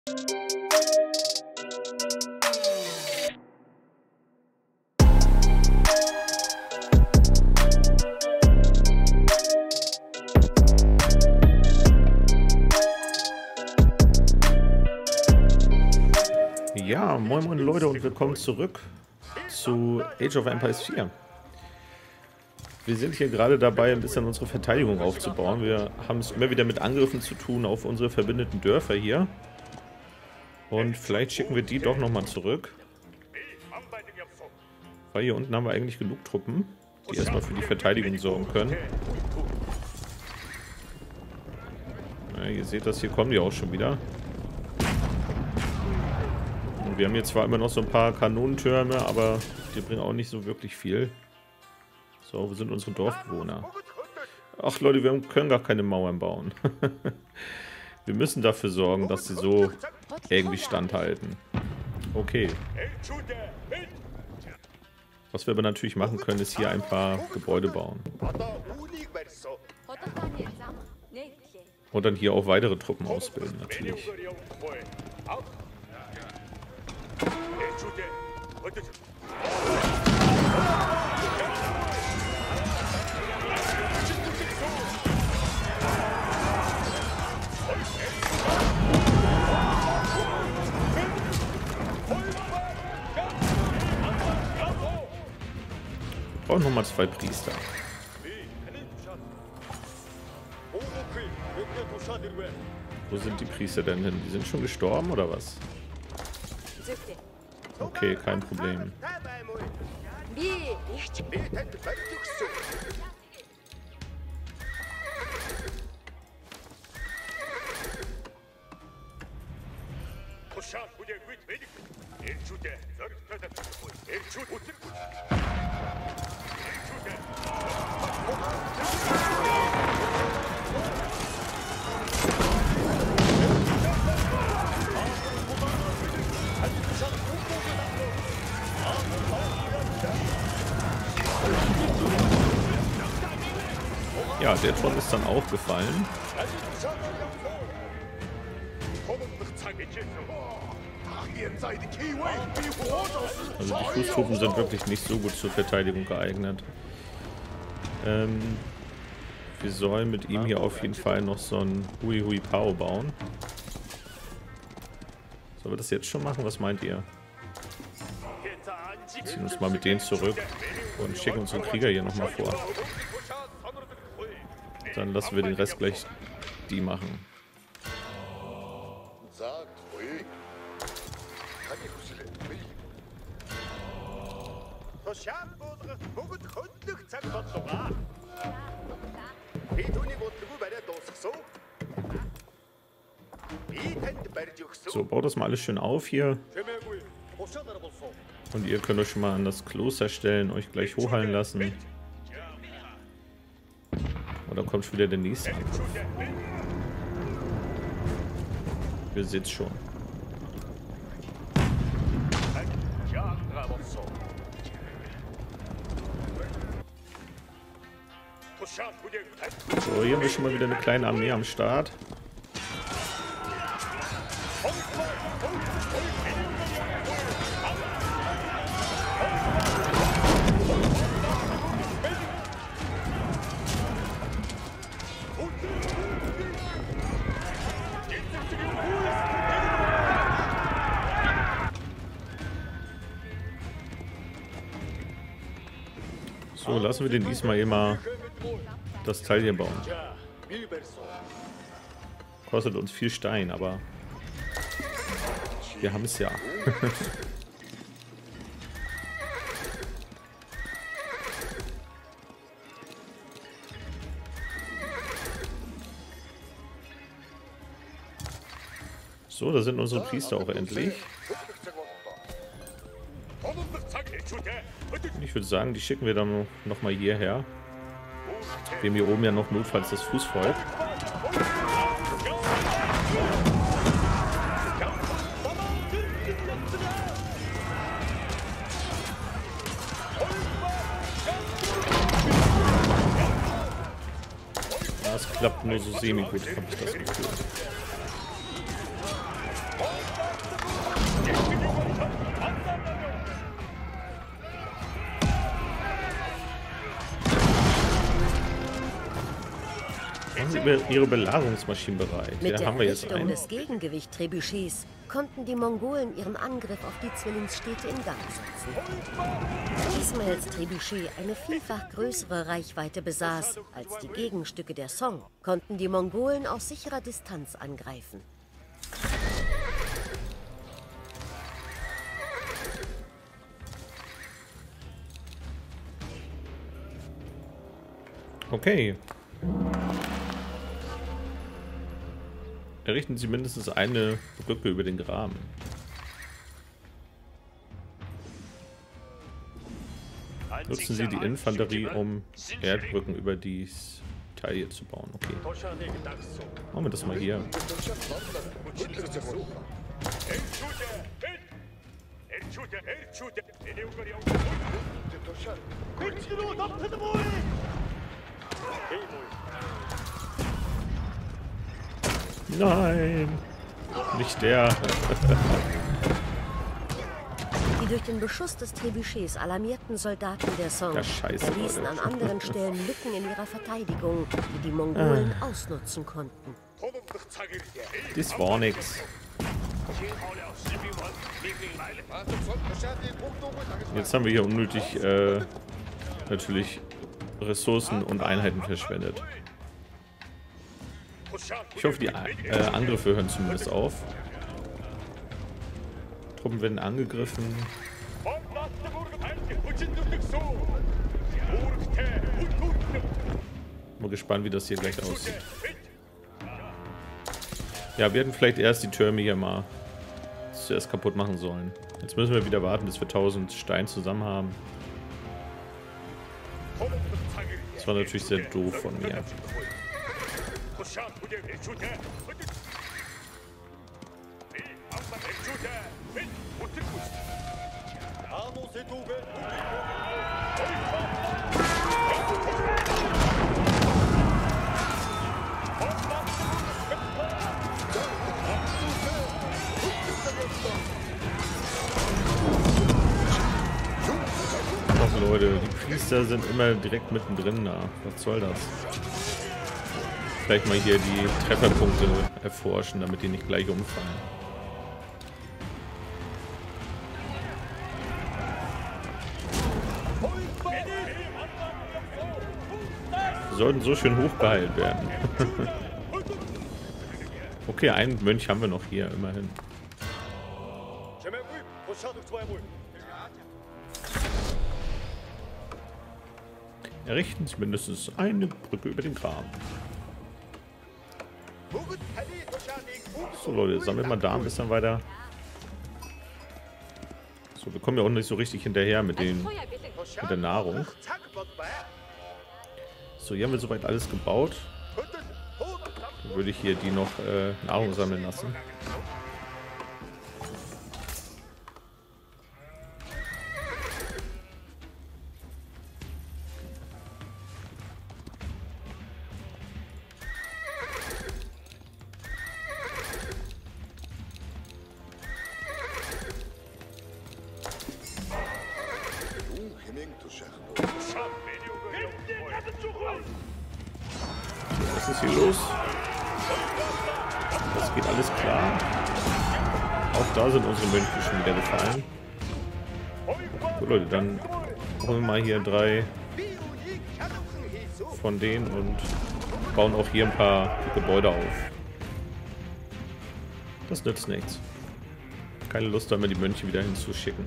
Ja, moin moin Leute und willkommen zurück zu Age of Empires 4. Wir sind hier gerade dabei, ein bisschen unsere Verteidigung aufzubauen. Wir haben es immer wieder mit Angriffen zu tun auf unsere verbündeten Dörfer hier. Und vielleicht schicken wir die doch nochmal zurück. Weil hier unten haben wir eigentlich genug Truppen, die erstmal für die Verteidigung sorgen können. Ja, ihr seht das, hier kommen die auch schon wieder. Wir haben hier zwar immer noch so ein paar Kanonentürme, aber die bringen auch nicht so wirklich viel. So, wo sind unsere Dorfbewohner? Ach Leute, wir können gar keine Mauern bauen. Wir müssen dafür sorgen, dass sie so irgendwie standhalten. Okay. Was wir aber natürlich machen können, ist hier ein paar Gebäude bauen. Und dann hier auch weitere Truppen ausbilden, natürlich. Wir brauchen nochmal 2 Priester. Wo sind die Priester denn hin? Die sind schon gestorben oder was? Okay, kein Problem. Ja, der Turm ist dann auch gefallen. Also die Fußtruppen sind wirklich nicht so gut zur Verteidigung geeignet. Wir sollen mit ihm hier auf jeden Fall noch so ein Hui Hui Pao bauen. Sollen wir das jetzt schon machen? Was meint ihr? Wir ziehen uns mal mit denen zurück und schicken unseren Krieger hier nochmal vor. Dann lassen wir den Rest gleich die machen. So, baut das mal alles schön auf hier. Und ihr könnt euch schon mal an das Kloster stellen, euch gleich hochheilen lassen. Oder kommt schon wieder der nächste Angriff? Ihr seht's schon. So, hier haben wir schon mal wieder eine kleine Armee am Start. So, lassen wir den diesmal immer das Teil hier bauen. Kostet uns viel Stein, aber wir haben es ja. So, da sind unsere Priester auch endlich. Ich würde sagen, die schicken wir dann noch mal hierher. Wir haben hier oben ja noch notfalls das Fußvolk. Das klappt nur so semi-gut, habe ich das Gefühl. ihre Belagerungsmaschinen bereit. Mit Ja, der haben wir jetzt Errichtung einen. des Gegengewicht-Trebuchets konnten die Mongolen ihren Angriff auf die Zwillingsstädte in Gang setzen. Ismails Trebuchet eine vielfach größere Reichweite besaß als die Gegenstücke der Song, konnten die Mongolen aus sicherer Distanz angreifen. Okay. Errichten Sie mindestens eine Brücke über den Graben. Nutzen Sie die Infanterie, um Erdbrücken über dieses Teil hier zu bauen. Okay. Machen wir das mal hier. Nein! Nicht der. Die durch den Beschuss des Trebuchets alarmierten Soldaten der Song Ja, scheiße, erließen Leute. an anderen Stellen Lücken in ihrer Verteidigung, die die Mongolen ausnutzen konnten. Das war nix. Jetzt haben wir hier unnötig natürlich Ressourcen und Einheiten verschwendet. Ich hoffe, die Angriffe hören zumindest auf. Truppen werden angegriffen. Mal gespannt, wie das hier gleich aussieht. Ja, wir hätten vielleicht erst die Türme hier mal zuerst kaputt machen sollen. Jetzt müssen wir wieder warten, bis wir 1000 Stein zusammen haben. Das war natürlich sehr doof von mir. Ach Leute, die Priester sind immer direkt mittendrin da. Was soll das? Vielleicht mal hier die Trefferpunkte erforschen, damit die nicht gleich umfallen. Die sollten so schön hochgeheilt werden. Okay, einen Mönch haben wir noch hier, immerhin. Errichten Sie mindestens eine Brücke über den Graben. So Leute, sammeln wir da ein bisschen weiter. So, wir kommen ja auch nicht so richtig hinterher mit der Nahrung. So, hier haben wir soweit alles gebaut. Dann würde ich hier die noch Nahrung sammeln lassen. Was ist hier los? Das geht alles klar. Auch da sind unsere Mönche schon wieder gefallen. Gut Leute, dann holen wir mal hier 3 von denen und bauen auch hier ein paar Gebäude auf. Das nützt nichts. Keine Lust, da immer die Mönche wieder hinzuschicken.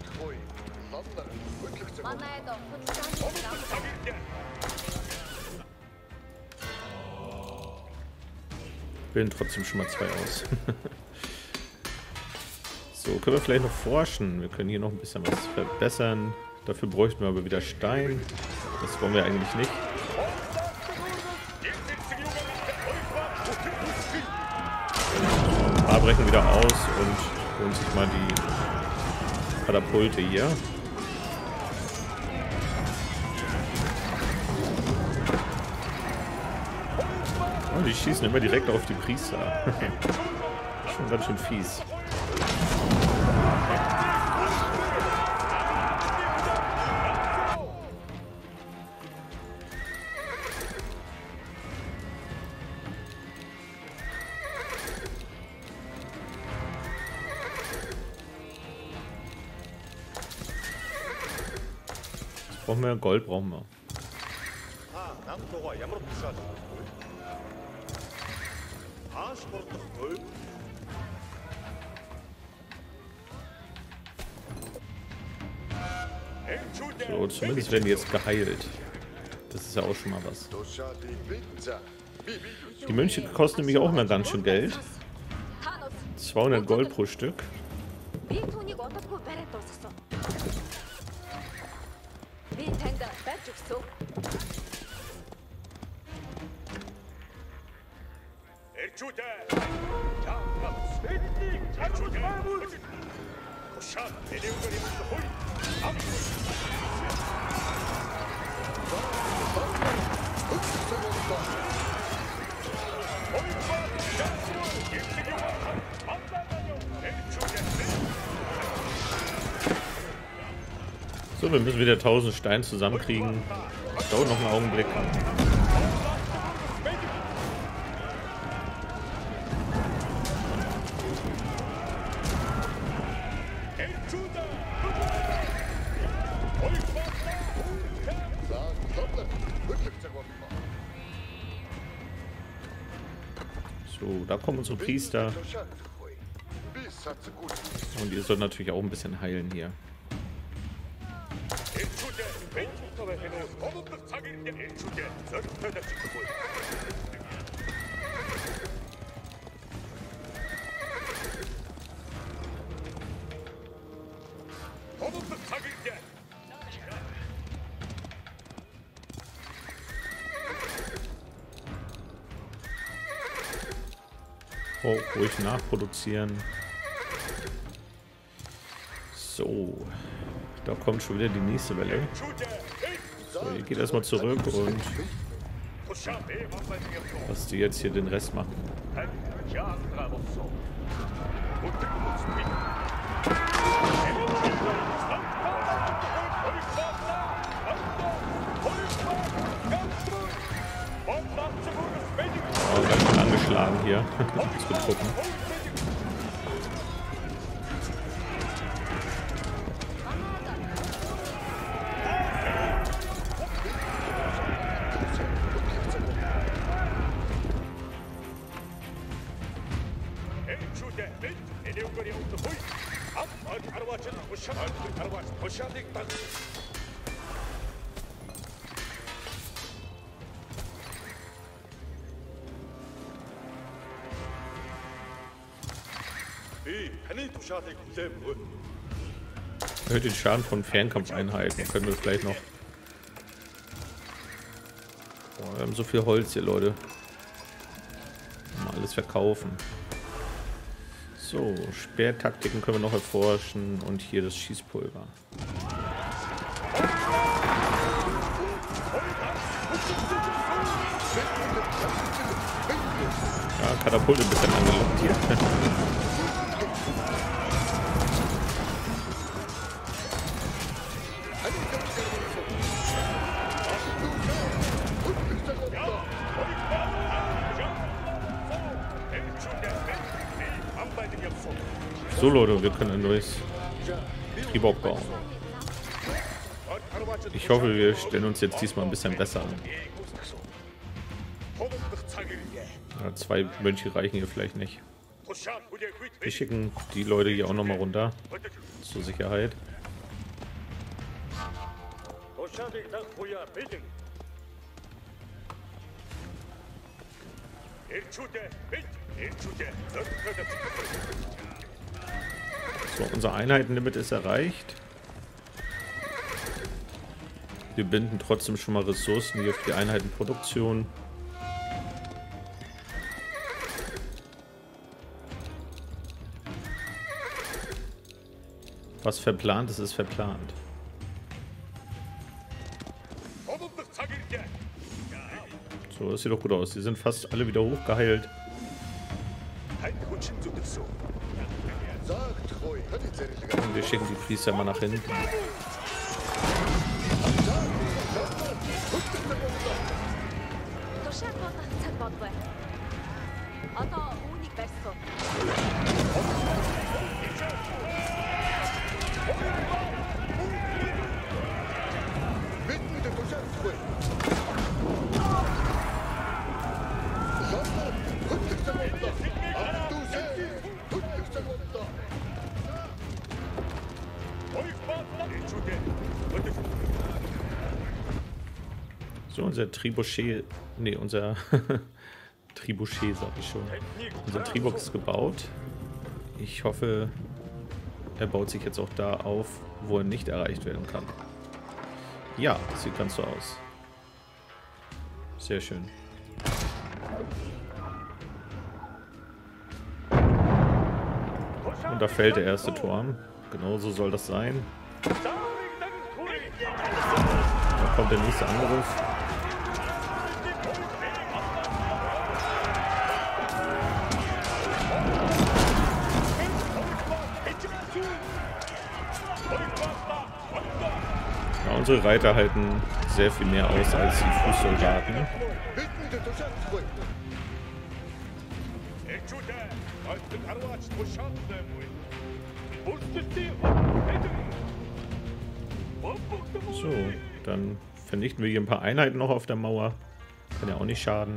Bilden trotzdem schon mal 2 aus. So, können wir vielleicht noch forschen. Wir können hier noch ein bisschen was verbessern. Dafür bräuchten wir aber wieder Stein. Das wollen wir eigentlich nicht. Ein paar brechen wieder aus und holen sich mal die Katapulte hier. Oh, die schießen immer direkt auf die Priester. Schon ganz schön fies. brauchen wir? Gold brauchen wir. So, zumindest werden die jetzt geheilt. Das ist ja auch schon mal was. Die Mönche kosten nämlich auch immer ganz schön Geld. 200 Gold pro Stück. So, wir müssen wieder 1000 Steine zusammenkriegen. Das dauert noch einen Augenblick. So, da kommen unsere Priester. Und ihr sollt natürlich auch ein bisschen heilen hier. Oh, ruhig nachproduzieren. So, da kommt schon wieder die nächste Welle. So, ihr geht erstmal zurück und lasst die jetzt hier den Rest machen. Oh, ganz schön angeschlagen hier. Unsere Truppen. Erhöht den Schaden von Fernkampfeinheiten. Können wir vielleicht noch. Boah, wir haben so viel Holz hier, Leute. Mal alles verkaufen. So, Speertaktiken können wir noch erforschen und hier das Schießpulver. Ja, Katapulte ein bisschen angelockt hier. So Leute, wir können ein neues Triebwerk bauen. Ich hoffe, wir stellen uns jetzt diesmal ein bisschen besser an. Ja, 2 Mönche reichen hier vielleicht nicht. Wir schicken die Leute hier auch nochmal runter. Zur Sicherheit. So, unser Einheitenlimit ist erreicht. Wir binden trotzdem schon mal Ressourcen hier für die Einheitenproduktion. Was verplant ist, ist verplant. So, das sieht doch gut aus. Die sind fast alle wieder hochgeheilt. Und wir schicken die Priester mal nach hinten. So, unser Trebuchet, nee, unser Trebuchet, sag ich schon. Unser Tribok ist gebaut. Ich hoffe, er baut sich jetzt auch da auf, wo er nicht erreicht werden kann. Ja, sieht ganz so aus. Sehr schön. Und da fällt der erste Turm. Genau so soll das sein. Da kommt der nächste Angriff. Ja, unsere Reiter halten sehr viel mehr aus als die Fußsoldaten. So, dann vernichten wir hier ein paar Einheiten noch auf der Mauer. Kann ja auch nicht schaden.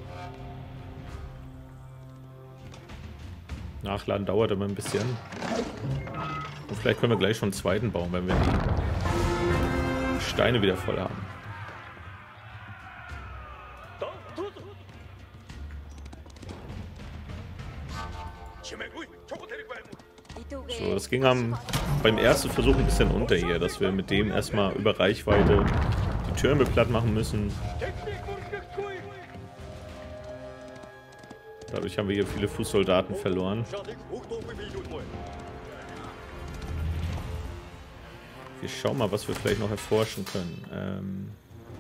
Nachladen dauert immer ein bisschen. Und vielleicht können wir gleich schon einen zweiten bauen, wenn wir die Steine wieder voll haben. So, das ging beim ersten Versuch ein bisschen unter hier, dass wir mit dem erstmal über Reichweite die Türme platt machen müssen. Dadurch haben wir hier viele Fußsoldaten verloren. Wir schauen mal, was wir vielleicht noch erforschen können.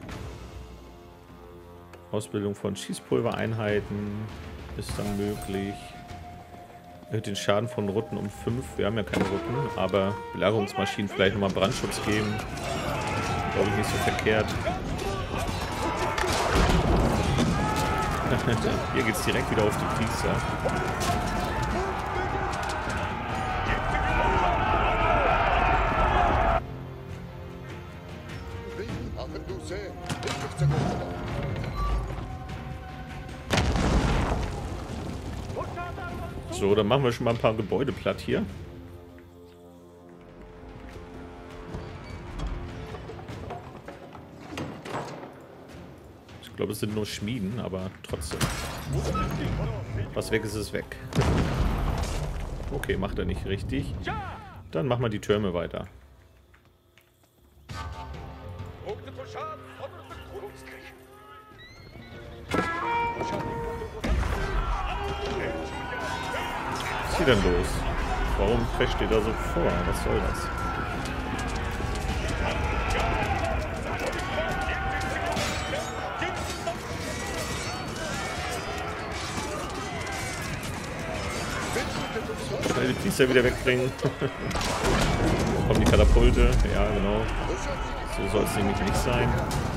Ausbildung von Schießpulvereinheiten ist dann möglich. Erhöht den Schaden von Rutten um 5. Wir haben ja keine Rutten, aber Belagerungsmaschinen vielleicht nochmal Brandschutz geben. Glaube ich nicht so verkehrt. Hier geht es direkt wieder auf die Priester. So, dann machen wir schon mal ein paar Gebäude platt hier. Ich glaube, es sind nur Schmieden, aber trotzdem. Was weg ist, ist weg. Okay, macht er nicht richtig. Dann machen wir die Türme weiter. Was ist hier denn los? Warum prescht ihr da so vor? Was soll das? Schnell die Priester wieder wegbringen. Kommen die Katapulte. Ja, genau. So soll es nämlich nicht sein.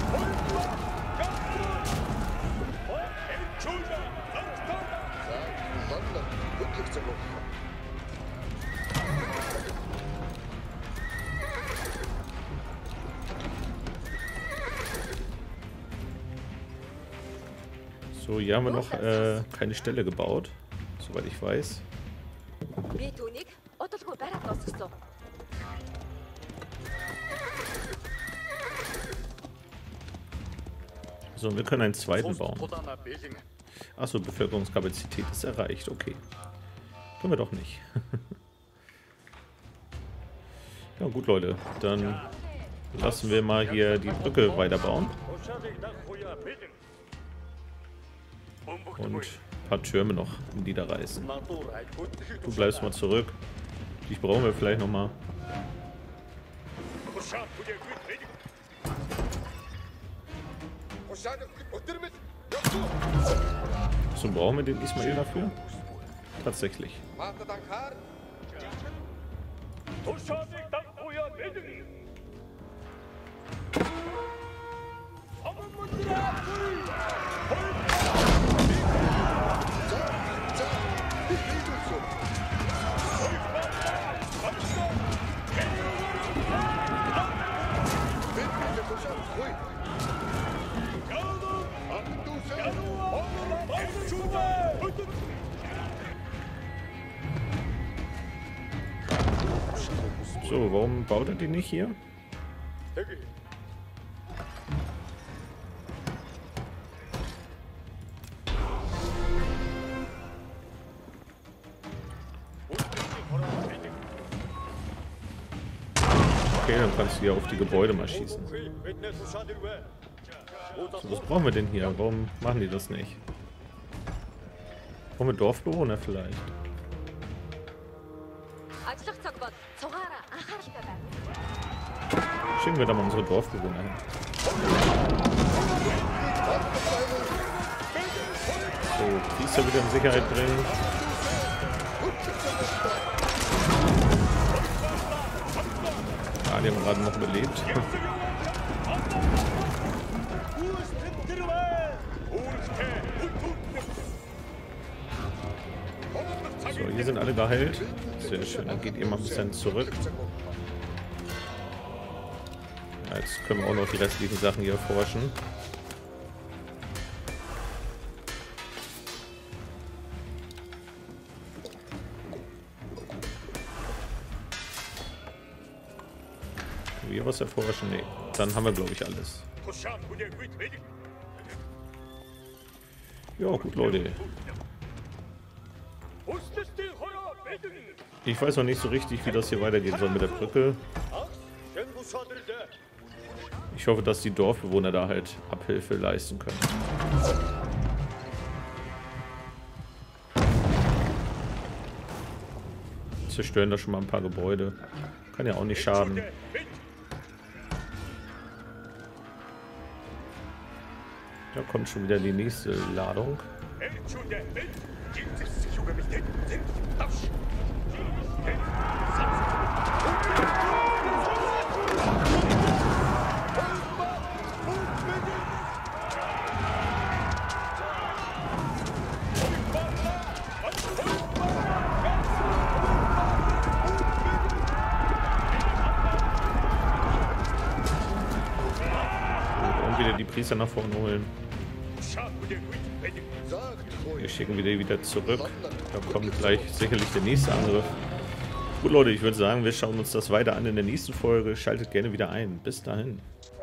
So, hier haben wir noch keine Stelle gebaut, soweit ich weiß. So, wir können einen zweiten bauen. Achso, Bevölkerungskapazität ist erreicht, okay. Können wir doch nicht. Ja gut, Leute, dann lassen wir mal hier die Brücke weiterbauen. Und ein paar Türme noch niederreißen. Du bleibst mal zurück. Dich brauchen wir vielleicht noch mal. So, brauchen wir den Ismail dafür? Tatsächlich. So, warum baut er die nicht hier? Okay, dann kannst du hier auf die Gebäude mal schießen. So, was brauchen wir denn hier? Warum machen die das nicht? Brauchen wir Dorfbewohner vielleicht? Schicken wir da mal unsere Dorfbewohner hin. So, Priester wieder in Sicherheit bringen. Ah, die haben gerade noch überlebt. So, hier sind alle geheilt. Sehr schön, dann geht ihr mal ein bisschen zurück. Ja, jetzt können wir auch noch die restlichen Sachen hier erforschen. Können wir was erforschen? Nee, dann haben wir, glaube ich, alles. Ja, gut, Leute. Ich weiß noch nicht so richtig, wie das hier weitergehen soll mit der Brücke. Ich hoffe, dass die Dorfbewohner da halt Abhilfe leisten können. Zerstören da schon mal ein paar Gebäude. Kann ja auch nicht schaden. Da kommt schon wieder die nächste Ladung. Und wieder die Priester nach vorne holen. Wir schicken wieder zurück. Da kommt gleich sicherlich der nächste Angriff. Gut, Leute, ich würde sagen, wir schauen uns das weiter an in der nächsten Folge. Schaltet gerne wieder ein. Bis dahin.